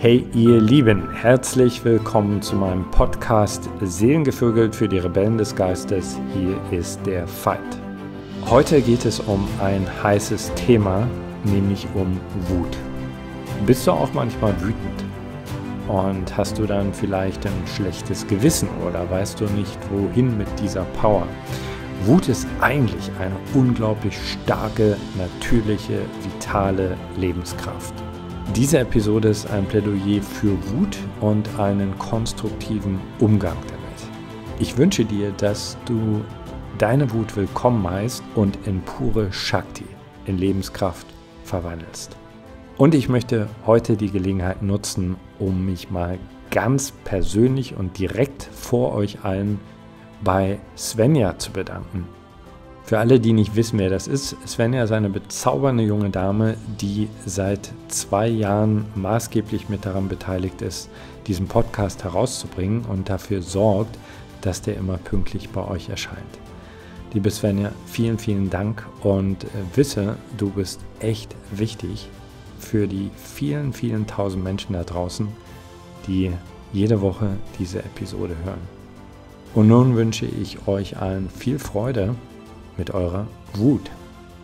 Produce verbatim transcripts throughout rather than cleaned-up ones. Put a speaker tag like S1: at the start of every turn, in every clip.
S1: Hey ihr Lieben, herzlich willkommen zu meinem Podcast Seelengevögelt für die Rebellen des Geistes. Hier ist der Fight. Heute geht es um ein heißes Thema, nämlich um Wut. Bist du auch manchmal wütend? Und hast du dann vielleicht ein schlechtes Gewissen oder weißt du nicht, wohin mit dieser Power? Wut ist eigentlich eine unglaublich starke, natürliche, vitale Lebenskraft. Diese Episode ist ein Plädoyer für Wut und einen konstruktiven Umgang damit. Ich wünsche dir, dass du deine Wut willkommen heißt und in pure Shakti, in Lebenskraft verwandelst. Und ich möchte heute die Gelegenheit nutzen, um mich mal ganz persönlich und direkt vor euch allen bei Svenja zu bedanken. Für alle, die nicht wissen, wer das ist, Svenja ist eine bezaubernde junge Dame, die seit zwei Jahren maßgeblich mit daran beteiligt ist, diesen Podcast herauszubringen und dafür sorgt, dass der immer pünktlich bei euch erscheint. Liebe Svenja, vielen, vielen Dank und wisse, du bist echt wichtig für die vielen, vielen tausend Menschen da draußen, die jede Woche diese Episode hören. Und nun wünsche ich euch allen viel Freude mit eurer Wut.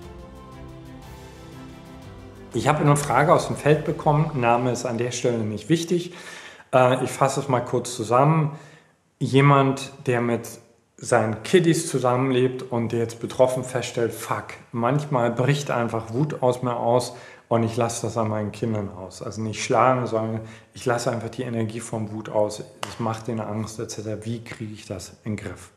S1: Ich habe eine Frage aus dem Feld bekommen. Name ist an der Stelle nicht wichtig. Ich fasse es mal kurz zusammen. Jemand, der mit seinen Kiddies zusammenlebt und der jetzt betroffen feststellt, fuck, manchmal bricht einfach Wut aus mir aus und ich lasse das an meinen Kindern aus. Also nicht schlagen, sondern ich lasse einfach die Energie von Wut aus. Es macht ihnen Angst et cetera. Wie kriege ich das in den Griff?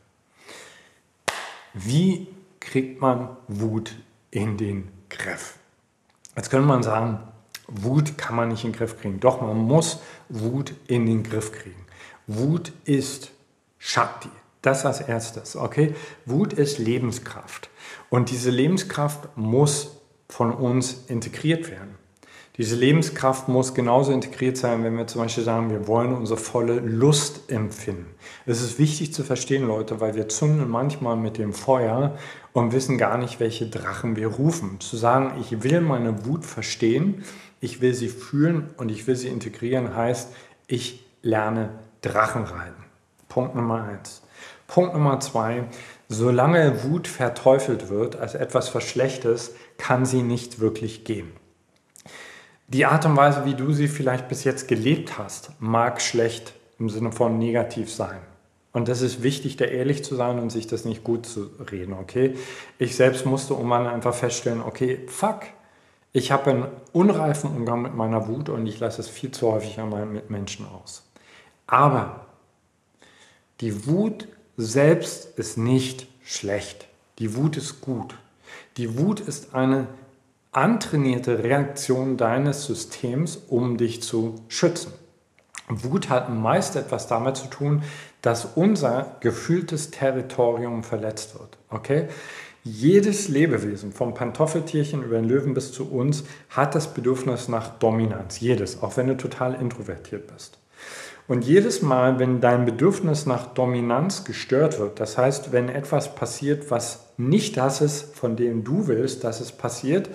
S1: Wie kriegt man Wut in den Griff? Jetzt könnte man sagen, Wut kann man nicht in den Griff kriegen. Doch, man muss Wut in den Griff kriegen. Wut ist Shakti. Das als erstes, okay? Wut ist Lebenskraft. Und diese Lebenskraft muss von uns integriert werden. Diese Lebenskraft muss genauso integriert sein, wenn wir zum Beispiel sagen, wir wollen unsere volle Lust empfinden. Es ist wichtig zu verstehen, Leute, weil wir zünden manchmal mit dem Feuer und wissen gar nicht, welche Drachen wir rufen. Zu sagen, ich will meine Wut verstehen, ich will sie fühlen und ich will sie integrieren, heißt, ich lerne Drachen reiten. Punkt Nummer eins. Punkt Nummer zwei, solange Wut verteufelt wird als etwas was Schlechtes, kann sie nicht wirklich gehen. Die Art und Weise, wie du sie vielleicht bis jetzt gelebt hast, mag schlecht im Sinne von negativ sein. Und das ist wichtig, da ehrlich zu sein und sich das nicht gut zu reden, okay? Ich selbst musste irgendwann einfach feststellen, okay, fuck, ich habe einen unreifen Umgang mit meiner Wut und ich lasse es viel zu häufig an meinen Mitmenschen aus. Aber die Wut selbst ist nicht schlecht. Die Wut ist gut. Die Wut ist eine antrainierte Reaktion deines Systems, um dich zu schützen. Wut hat meist etwas damit zu tun, dass unser gefühltes Territorium verletzt wird. Okay? Jedes Lebewesen, vom Pantoffeltierchen über den Löwen bis zu uns, hat das Bedürfnis nach Dominanz. Jedes, auch wenn du total introvertiert bist. Und jedes Mal, wenn dein Bedürfnis nach Dominanz gestört wird, das heißt, wenn etwas passiert, was nicht das ist, von dem du willst, dass es passiert,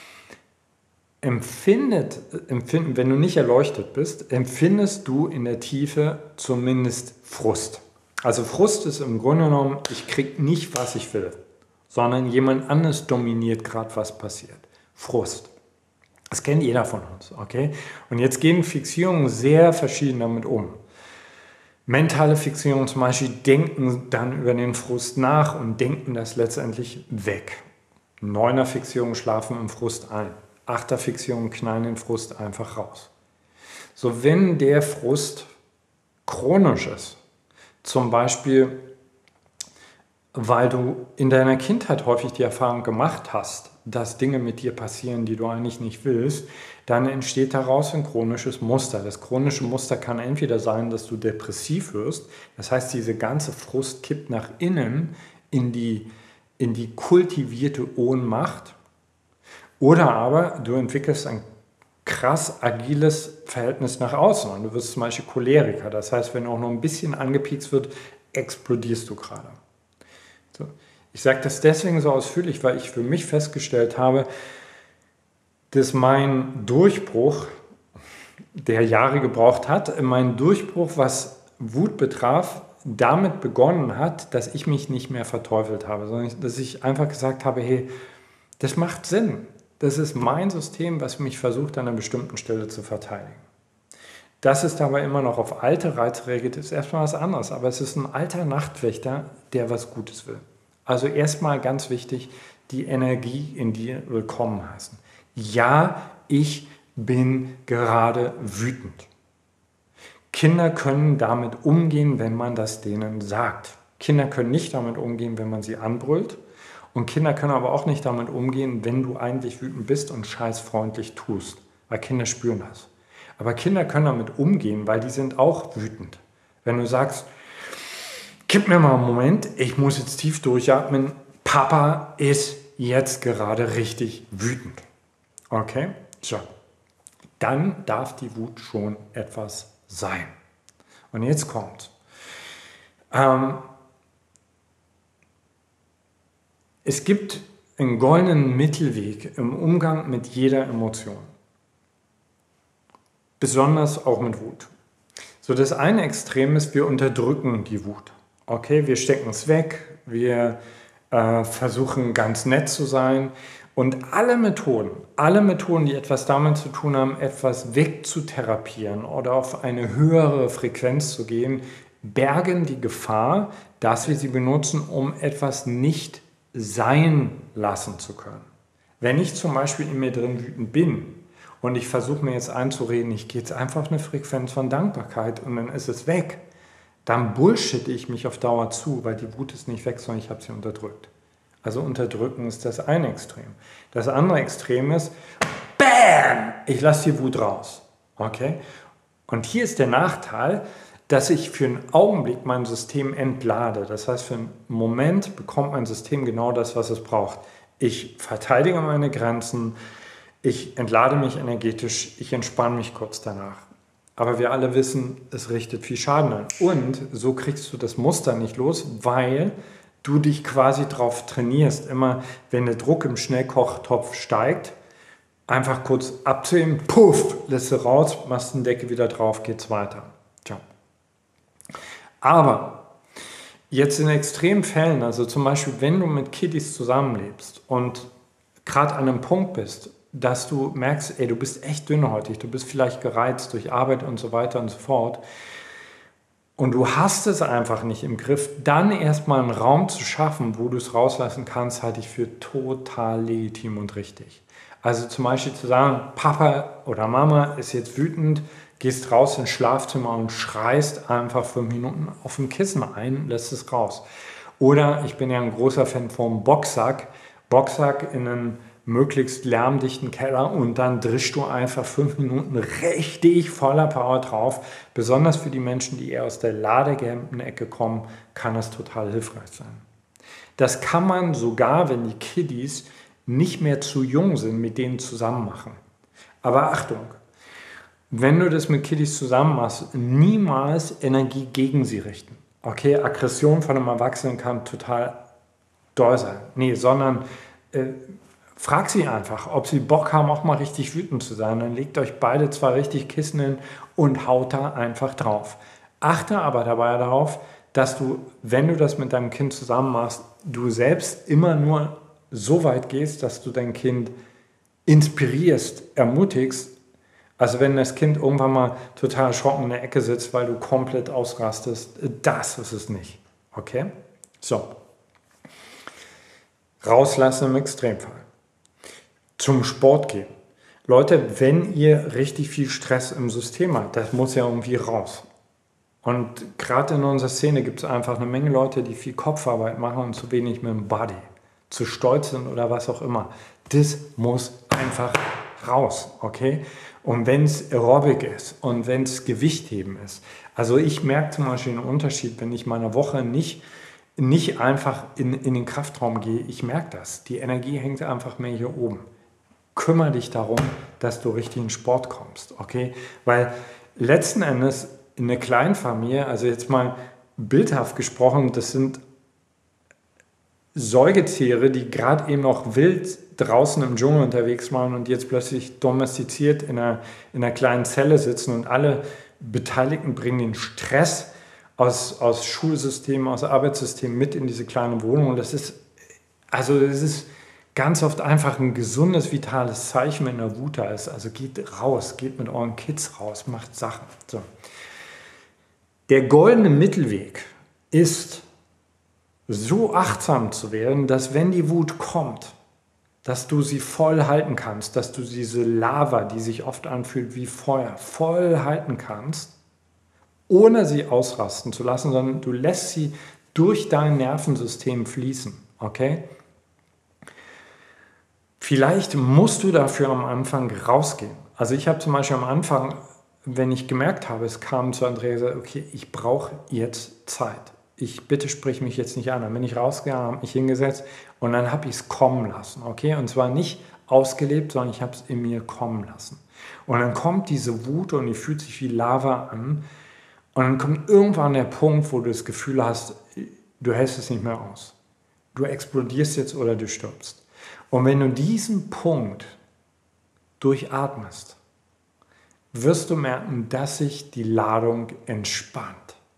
S1: empfindet, empfinden, wenn du nicht erleuchtet bist, empfindest du in der Tiefe zumindest Frust. Also Frust ist im Grunde genommen, ich kriege nicht, was ich will, sondern jemand anderes dominiert gerade, was passiert. Frust. Das kennt jeder von uns, okay? Und jetzt gehen Fixierungen sehr verschieden damit um. Mentale Fixierungen zum Beispiel denken dann über den Frust nach und denken das letztendlich weg. Neuner Fixierungen schlafen im Frust ein. Achter Fixierungen knallen den Frust einfach raus. So, wenn der Frust chronisch ist, zum Beispiel, weil du in deiner Kindheit häufig die Erfahrung gemacht hast, dass Dinge mit dir passieren, die du eigentlich nicht willst, dann entsteht daraus ein chronisches Muster. Das chronische Muster kann entweder sein, dass du depressiv wirst, das heißt, diese ganze Frust kippt nach innen in die, in die kultivierte Ohnmacht, oder aber du entwickelst ein krass agiles Verhältnis nach außen und du wirst zum Beispiel Choleriker. Das heißt, wenn auch noch ein bisschen angepiekst wird, explodierst du gerade. So. Ich sage das deswegen so ausführlich, weil ich für mich festgestellt habe, dass mein Durchbruch der Jahre gebraucht hat. Mein Durchbruch, was Wut betraf, damit begonnen hat, dass ich mich nicht mehr verteufelt habe, sondern dass ich einfach gesagt habe, hey, das macht Sinn. Das ist mein System, was mich versucht, an einer bestimmten Stelle zu verteidigen. Dass es dabei immer noch auf alte Reize reagiert, ist erstmal was anderes. Aber es ist ein alter Nachtwächter, der was Gutes will. Also erstmal ganz wichtig, die Energie in dir willkommen heißen. Ja, ich bin gerade wütend. Kinder können damit umgehen, wenn man das denen sagt. Kinder können nicht damit umgehen, wenn man sie anbrüllt. Und Kinder können aber auch nicht damit umgehen, wenn du eigentlich wütend bist und scheißfreundlich tust. Weil Kinder spüren das. Aber Kinder können damit umgehen, weil die sind auch wütend. Wenn du sagst, gib mir mal einen Moment, ich muss jetzt tief durchatmen, Papa ist jetzt gerade richtig wütend. Okay? So. Dann darf die Wut schon etwas sein. Und jetzt kommt. Ähm, es gibt einen goldenen Mittelweg im Umgang mit jeder Emotion. Besonders auch mit Wut. So, das eine Extrem ist, wir unterdrücken die Wut. Okay, wir stecken es weg, wir äh, versuchen ganz nett zu sein. Und alle Methoden, alle Methoden, die etwas damit zu tun haben, etwas wegzutherapieren oder auf eine höhere Frequenz zu gehen, bergen die Gefahr, dass wir sie benutzen, um etwas nicht sein lassen zu können. Wenn ich zum Beispiel in mir drin wütend bin und ich versuche mir jetzt einzureden, ich gehe jetzt einfach auf eine Frequenz von Dankbarkeit und dann ist es weg, dann bullshitte ich mich auf Dauer zu, weil die Wut ist nicht weg, sondern ich habe sie unterdrückt. Also unterdrücken ist das eine Extrem. Das andere Extrem ist, BAM! Ich lasse die Wut raus. Okay? Und hier ist der Nachteil, dass ich für einen Augenblick mein System entlade. Das heißt, für einen Moment bekommt mein System genau das, was es braucht. Ich verteidige meine Grenzen, ich entlade mich energetisch, ich entspanne mich kurz danach. Aber wir alle wissen, es richtet viel Schaden an. Und so kriegst du das Muster nicht los, weil du dich quasi drauf trainierst, immer wenn der Druck im Schnellkochtopf steigt, einfach kurz abzuheben, puff, lässt du raus, machst eine Decke wieder drauf, geht's weiter. Ciao. Aber jetzt in extremen Fällen, also zum Beispiel, wenn du mit Kiddies zusammenlebst und gerade an einem Punkt bist, dass du merkst, ey, du bist echt dünnhäutig, du bist vielleicht gereizt durch Arbeit und so weiter und so fort, und du hast es einfach nicht im Griff, dann erstmal einen Raum zu schaffen, wo du es rauslassen kannst, halte ich für total legitim und richtig. Also zum Beispiel zu sagen, Papa oder Mama ist jetzt wütend, gehst raus ins Schlafzimmer und schreist einfach fünf Minuten auf dem Kissen ein, lässt es raus. Oder ich bin ja ein großer Fan vom Boxsack, Boxsack in einen möglichst lärmdichten Keller und dann drischst du einfach fünf Minuten richtig voller Power drauf. Besonders für die Menschen, die eher aus der ladegehemmten Ecke kommen, kann das total hilfreich sein. Das kann man sogar, wenn die Kiddies nicht mehr zu jung sind, mit denen zusammen machen. Aber Achtung, wenn du das mit Kiddies zusammen machst, niemals Energie gegen sie richten. Okay, Aggression von einem Erwachsenen kann total doll sein. Nee, sondern äh, frag sie einfach, ob sie Bock haben, auch mal richtig wütend zu sein. Dann legt euch beide zwei richtig Kissen hin und haut da einfach drauf. Achte aber dabei darauf, dass du, wenn du das mit deinem Kind zusammen machst, du selbst immer nur so weit gehst, dass du dein Kind inspirierst, ermutigst. Also wenn das Kind irgendwann mal total erschrocken in der Ecke sitzt, weil du komplett ausrastest, das ist es nicht. Okay? So. Rauslassen im Extremfall. Zum Sport gehen. Leute, wenn ihr richtig viel Stress im System habt, das muss ja irgendwie raus. Und gerade in unserer Szene gibt es einfach eine Menge Leute, die viel Kopfarbeit machen und zu wenig mit dem Body, zu stolz sind oder was auch immer. Das muss einfach raus, okay? Und wenn es Aerobic ist und wenn es Gewichtheben ist. Also ich merke zum Beispiel einen Unterschied, wenn ich meine Woche nicht, nicht einfach in, in den Kraftraum gehe. Ich merke das. Die Energie hängt einfach mehr hier oben. Kümmere dich darum, dass du richtig in den Sport kommst, okay? Weil letzten Endes in einer Kleinfamilie, also jetzt mal bildhaft gesprochen, das sind Säugetiere, die gerade eben noch wild draußen im Dschungel unterwegs waren und jetzt plötzlich domestiziert in einer, in einer kleinen Zelle sitzen und alle Beteiligten bringen den Stress aus, aus Schulsystemen, aus Arbeitssystemen mit in diese kleine Wohnung. Und das ist, also das ist ganz oft einfach ein gesundes, vitales Zeichen, wenn der Wut da ist. Also geht raus, geht mit euren Kids raus, macht Sachen. So. Der goldene Mittelweg ist, so achtsam zu werden, dass wenn die Wut kommt, dass du sie voll halten kannst, dass du diese Lava, die sich oft anfühlt wie Feuer, voll halten kannst, ohne sie ausrasten zu lassen, sondern du lässt sie durch dein Nervensystem fließen, okay? Vielleicht musst du dafür am Anfang rausgehen. Also ich habe zum Beispiel am Anfang, wenn ich gemerkt habe, es kam zu Andrea, gesagt, okay, ich brauche jetzt Zeit. Ich bitte sprich mich jetzt nicht an. Dann bin ich rausgegangen, habe mich hingesetzt und dann habe ich es kommen lassen, okay? Und zwar nicht ausgelebt, sondern ich habe es in mir kommen lassen. Und dann kommt diese Wut und die fühlt sich wie Lava an. Und dann kommt irgendwann der Punkt, wo du das Gefühl hast, du hältst es nicht mehr aus. Du explodierst jetzt oder du stirbst. Und wenn du diesen Punkt durchatmest, wirst du merken, dass sich die Ladung entspannt.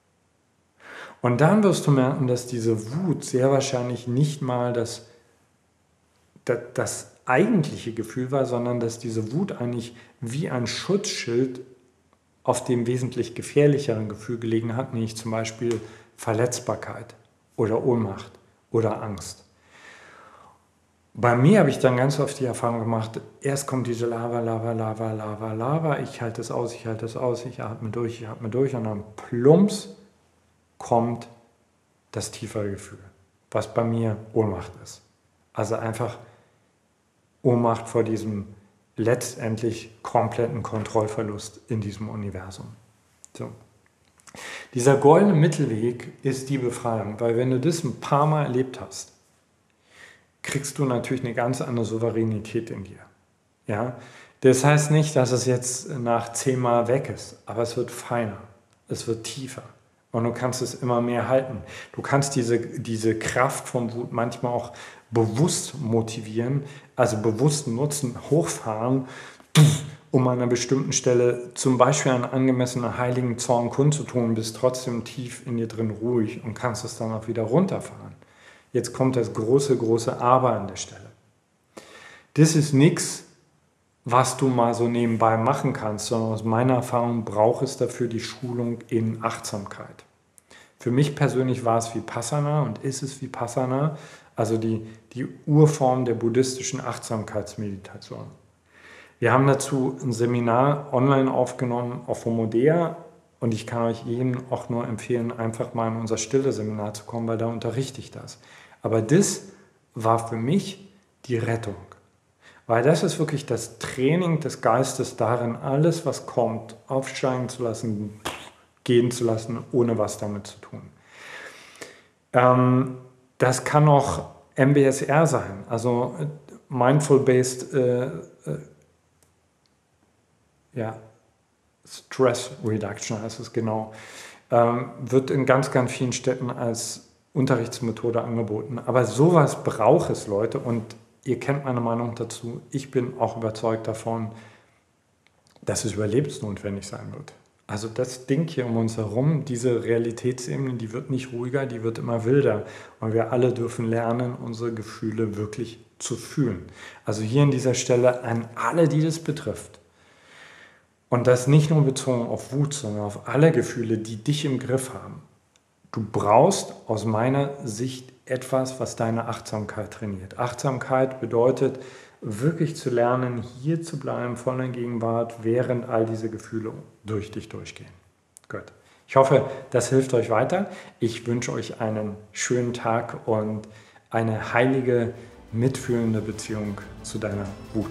S1: Und dann wirst du merken, dass diese Wut sehr wahrscheinlich nicht mal das, das, das eigentliche Gefühl war, sondern dass diese Wut eigentlich wie ein Schutzschild auf dem wesentlich gefährlicheren Gefühl gelegen hat, nämlich zum Beispiel Verletzbarkeit oder Ohnmacht oder Angst. Bei mir habe ich dann ganz oft die Erfahrung gemacht, erst kommt diese Lava, Lava, Lava, Lava, Lava, ich halte es aus, ich halte es aus, ich atme durch, ich atme durch und dann plumps kommt das tiefere Gefühl, was bei mir Ohnmacht ist. Also einfach Ohnmacht vor diesem letztendlich kompletten Kontrollverlust in diesem Universum. So. Dieser goldene Mittelweg ist die Befreiung, weil wenn du das ein paar Mal erlebt hast, kriegst du natürlich eine ganz andere Souveränität in dir. Ja? Das heißt nicht, dass es jetzt nach zehnmal weg ist, aber es wird feiner, es wird tiefer. Und du kannst es immer mehr halten. Du kannst diese, diese Kraft von Wut manchmal auch bewusst motivieren, also bewusst nutzen, hochfahren, um an einer bestimmten Stelle zum Beispiel einen angemessenen heiligen Zorn kundzutun, bist trotzdem tief in dir drin ruhig und kannst es dann auch wieder runterfahren. Jetzt kommt das große, große Aber an der Stelle. Das ist nichts, was du mal so nebenbei machen kannst, sondern aus meiner Erfahrung braucht es dafür die Schulung in Achtsamkeit. Für mich persönlich war es Vipassana und ist es Vipassana, also die, die Urform der buddhistischen Achtsamkeitsmeditation. Wir haben dazu ein Seminar online aufgenommen auf Homodea und ich kann euch jedem auch nur empfehlen, einfach mal in unser Stille-Seminar zu kommen, weil da unterrichte ich das. Aber das war für mich die Rettung. Weil das ist wirklich das Training des Geistes darin, alles, was kommt, aufsteigen zu lassen, gehen zu lassen, ohne was damit zu tun. Ähm, das kann auch M B S R sein, also Mindful-Based äh, äh, ja, Stress Reduction heißt es genau, ähm, wird in ganz, ganz vielen Städten als Unterrichtsmethode angeboten. Aber sowas braucht es, Leute, und ihr kennt meine Meinung dazu. Ich bin auch überzeugt davon, dass es überlebensnotwendig sein wird. Also das Ding hier um uns herum, diese Realitätsebene, die wird nicht ruhiger, die wird immer wilder. Und wir alle dürfen lernen, unsere Gefühle wirklich zu fühlen. Also hier an dieser Stelle an alle, die das betrifft. Und das nicht nur bezogen auf Wut, sondern auf alle Gefühle, die dich im Griff haben. Du brauchst aus meiner Sicht etwas, was deine Achtsamkeit trainiert. Achtsamkeit bedeutet, wirklich zu lernen, hier zu bleiben, voll in der Gegenwart, während all diese Gefühle durch dich durchgehen. Gut. Ich hoffe, das hilft euch weiter. Ich wünsche euch einen schönen Tag und eine heilige, mitfühlende Beziehung zu deiner Wut.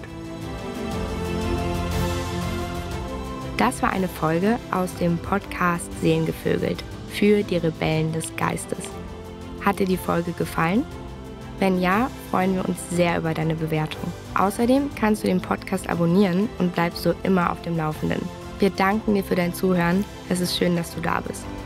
S2: Das war eine Folge aus dem Podcast Seelengevögelt für die Rebellen des Geistes. Hat dir die Folge gefallen? Wenn ja, freuen wir uns sehr über deine Bewertung. Außerdem kannst du den Podcast abonnieren und bleibst so immer auf dem Laufenden. Wir danken dir für dein Zuhören. Es ist schön, dass du da bist.